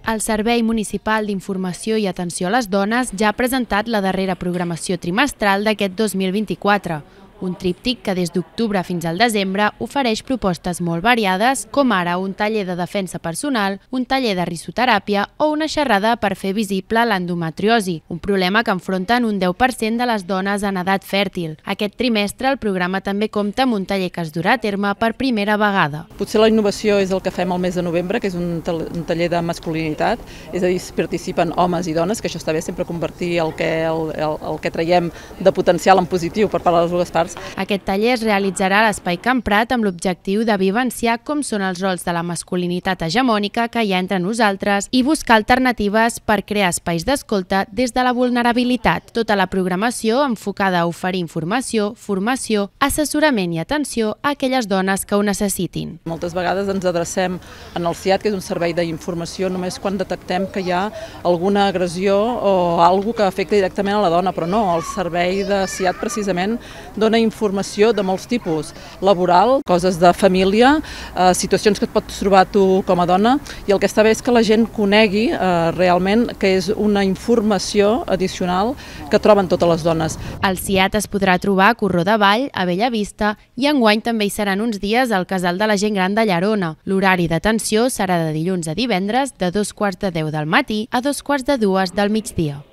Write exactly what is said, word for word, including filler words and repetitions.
El Servei Municipal d'Informació i Atenció a les Dones ja ha presentat la darrera programació trimestral d'aquest dos mil vint-i-quatre, un tríptic que des d'octubre fins al desembre ofereix propostes molt variades, com ara un taller de defensa personal, un taller de risoteràpia o una xerrada per fer visible l'endometriosi, un problema que enfronten un deu per cent de les dones en edat fèrtil. Aquest trimestre el programa també compta amb un taller que es durà a terme per primera vegada. Potser la innovació és el que fem al mes de novembre, que és un taller de masculinitat, és a dir, participen homes i dones, que això està bé, sempre convertir el que, el, el, el que traiem de potencial en positiu per part de les dues parts. Aquest taller es realitzarà a l'Espai Can Prat amb l'objectiu de vivenciar com són els rols de la masculinitat hegemònica que hi ha entre nosaltres i buscar alternatives per crear espais d'escolta des de la vulnerabilitat. Tota la programació enfocada a oferir informació, formació, assessorament i atenció a aquelles dones que ho necessitin. Moltes vegades ens adrecem en el C I A T, que és un servei d'informació, només quan detectem que hi ha alguna agressió o alguna que afecta directament a la dona, però no, el servei de C I A T precisament dona informació de molts tipus, laboral, coses de família, eh, situacions que et pots trobar tu com a dona, i el que està bé és que la gent conegui eh, realment que és una informació addicional que troben totes les dones. El C I A T es podrà trobar a Corró de Vall, a Bellavista, i enguany també hi seran uns dies al Casal de la Gent Gran de Llerona. L'horari d'atenció serà de dilluns a divendres de dos quarts de deu del matí a dos quarts de dues del migdia.